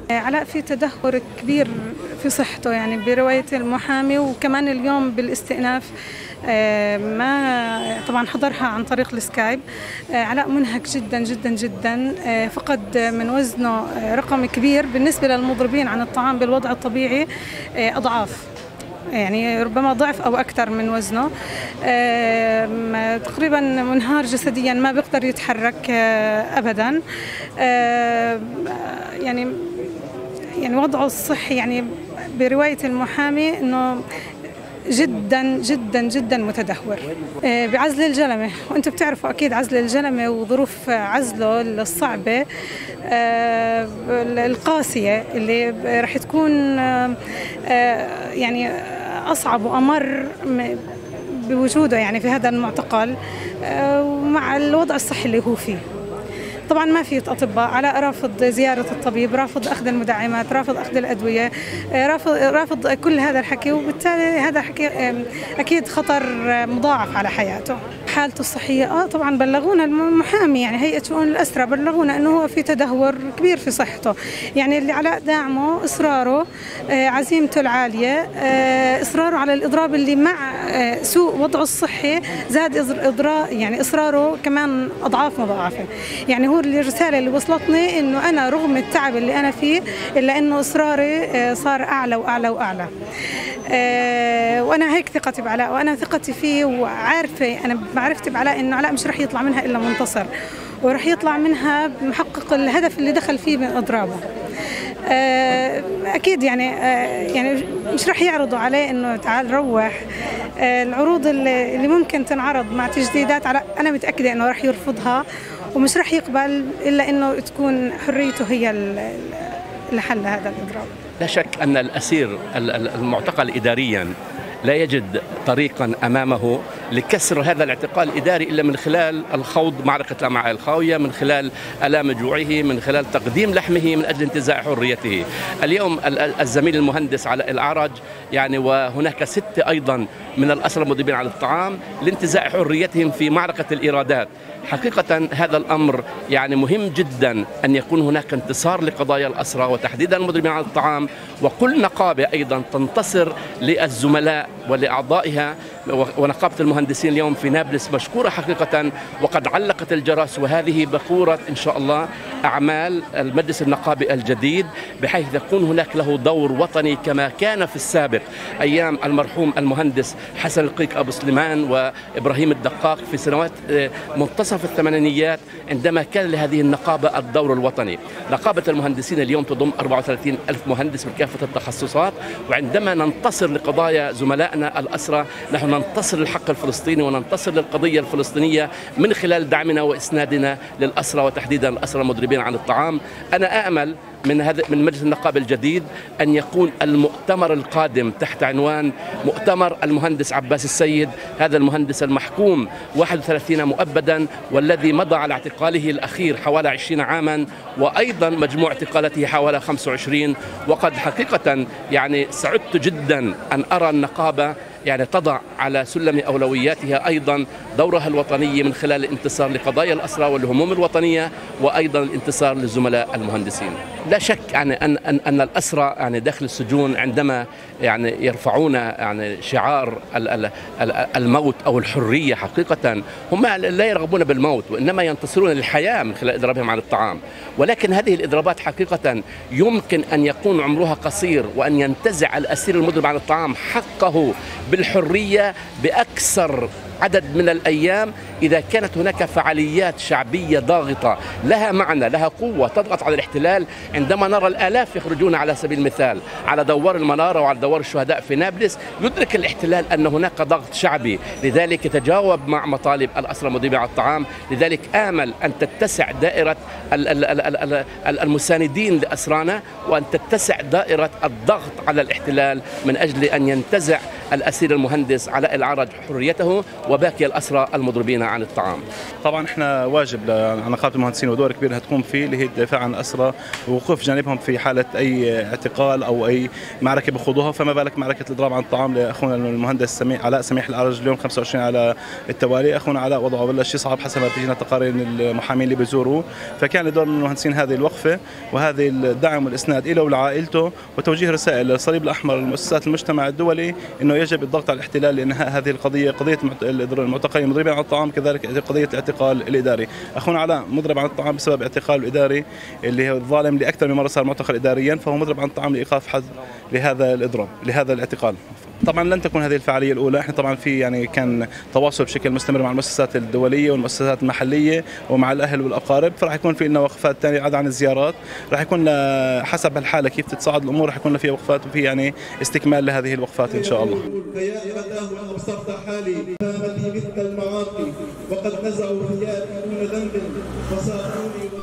علاء في تدهور كبير في صحته، يعني برواية المحامي، وكمان اليوم بالاستئناف ما طبعا حضرها عن طريق السكايب. علاء منهك جدا جدا جدا، فقد من وزنه رقم كبير بالنسبة للمضربين عن الطعام بالوضع الطبيعي، أضعاف، يعني ربما ضعف أو أكثر من وزنه. تقريبا منهار جسديا، ما بيقدر يتحرك أبدا. يعني وضعه الصحي يعني برواية المحامي أنه جدا جدا جدا متدهور. بعزل الجلمة، وانتم بتعرفوا اكيد عزل الجلمة وظروف عزله الصعبة القاسية اللي راح تكون يعني اصعب وامر بوجوده يعني في هذا المعتقل، ومع الوضع الصحي اللي هو فيه. طبعا ما في أطباء. علاء رافض زيارة الطبيب، رافض أخذ المدعمات، رافض أخذ الأدوية، رافض كل هذا الحكي، وبالتالي هذا الحكي أكيد خطر مضاعف على حياته. حالته الصحية طبعا بلغونا المحامي، يعني هيئة شؤون الأسرى بلغونا أنه هو في تدهور كبير في صحته. يعني اللي علاء داعمه إصراره، عزيمته العالية، إصراره على الإضراب اللي مع سوء وضعه الصحي زاد يعني إصراره كمان أضعاف مضاعفة. يعني هو الرسالة اللي وصلتني إنه أنا رغم التعب اللي أنا فيه إلا إنه إصراري صار أعلى وأعلى وأعلى. وأنا هيك ثقتي بعلاء، وأنا ثقتي فيه، وعارفة أنا معرفتي بعلاء إنه علاء مش رح يطلع منها إلا منتصر، ورح يطلع منها محقق الهدف اللي دخل فيه من إضرابه. أكيد يعني مش رح يعرضوا عليه إنه تعال روح. العروض اللي ممكن تنعرض مع تجديدات علاء أنا متأكدة إنه رح يرفضها، ومش رح يقبل إلا إنه تكون حريته هي لحل هذا الإضراب. لا شك أن الأسير المعتقل إداريا لا يجد طريقا أمامه لكسر هذا الاعتقال الإداري إلا من خلال الخوض معركة الأمعاء الخاوية، من خلال ألام جوعه، من خلال تقديم لحمه من أجل انتزاع حريته. اليوم الزميل المهندس علاء الأعرج يعني وهناك 6 أيضا من الأسرى المذنبين على الطعام لانتزاع حريتهم في معركة الإيرادات. حقيقة هذا الأمر يعني مهم جدا أن يكون هناك انتصار لقضايا الأسرى وتحديدا المذنبين على الطعام، وكل نقابة أيضا تنتصر للزملاء ولأعضائها. ونقابة المهندسين اليوم في نابلس مشكورة حقيقة، وقد علقت الجرس، وهذه بكورة إن شاء الله أعمال المجلس النقابي الجديد، بحيث يكون هناك له دور وطني كما كان في السابق أيام المرحوم المهندس حسن القيق أبو سليمان وإبراهيم الدقاق في سنوات منتصف الثمانينيات، عندما كان لهذه النقابة الدور الوطني. نقابة المهندسين اليوم تضم 34 ألف مهندس من كافة التخصصات، وعندما ننتصر لقضايا زملائنا الأسرى نحن ننتصر للحق الفلسطيني وننتصر للقضية الفلسطينية من خلال دعمنا وإسنادنا للأسرى وتحديدا الأسرى المضربين عن الطعام. أنا آمل من مجلس النقابة الجديد أن يكون المؤتمر القادم تحت عنوان مؤتمر المهندس عباس السيد، هذا المهندس المحكوم 31 مؤبدا والذي مضى على اعتقاله الأخير حوالي 20 عاما، وأيضا مجموع اعتقالته حوالي 25. وقد حقيقة يعني سعدت جدا أن أرى النقابة يعني تضع على سلم أولوياتها أيضا دورها الوطني من خلال الانتصار لقضايا الأسرى والهموم الوطنية، وأيضا الانتصار للزملاء المهندسين. لا شك يعني أن الأسرى يعني داخل السجون عندما يعني يرفعون يعني شعار الموت أو الحرية، حقيقة هم لا يرغبون بالموت وإنما ينتصرون للحياة من خلال إضرابهم عن الطعام. ولكن هذه الإضرابات حقيقة يمكن أن يكون عمرها قصير، وأن ينتزع الأسير المذنب عن الطعام حقه بالحرية بأكثر عدد من الأيام إذا كانت هناك فعاليات شعبية ضاغطة لها معنى، لها قوة، تضغط على الاحتلال. عندما نرى الآلاف يخرجون على سبيل المثال على دوار المنارة وعلى دوار الشهداء في نابلس، يدرك الاحتلال أن هناك ضغط شعبي، لذلك يتجاوب مع مطالب الأسرى المذنبين على الطعام. لذلك آمل أن تتسع دائرة المساندين لأسرانا، وأن تتسع دائرة الضغط على الاحتلال من أجل أن ينتزع الأسير المهندس علاء الأعرج حريته، وباقي الأسرى المضربين عن الطعام. طبعا احنا واجب على نقابه المهندسين ودور كبير انها تقوم فيه اللي هي الدفاع عن الاسرى ووقوف جانبهم في حاله اي اعتقال او اي معركه بخوضوها، فما بالك معركه الاضراب عن الطعام لاخونا المهندس علاء سميح الأرج اليوم 25 على التوالي. اخونا علاء وضعه بلش يصعب حسب ما بتجينا تقارير المحامين اللي بيزوروه، فكان لدور من المهندسين هذه الوقفه وهذه الدعم والاسناد له ولعائلته وتوجيه رسائل للصليب الاحمر والمؤسسات المجتمع الدولي انه يجب الضغط على الاحتلال لانهاء هذه القضيه، قضيه المعتقلين المضربين عن الطعام، كذلك قضيه الاعتقال الاداري. اخونا علاء مضرب عن الطعام بسبب اعتقاله الاداري اللي هو الظالم لاكثر من مره صار معتقل اداريا، فهو مضرب عن الطعام لايقاف حد لهذا الاضراب لهذا الاعتقال. طبعا لن تكون هذه الفعاليه الاولى، احنا طبعا في يعني كان تواصل بشكل مستمر مع المؤسسات الدوليه والمؤسسات المحليه ومع الاهل والاقارب، فراح يكون في لنا وقفات ثانيه عدا عن الزيارات، راح يكون حسب الحاله كيف تتصاعد الامور راح يكون فيها وقفات وفي يعني استكمال لهذه الوقفات ان شاء الله. فيا فتاه ان ابصرت حالي فهمتي مثل المعاصي وقد نزعوا ثيابي دون ذنب وصاروني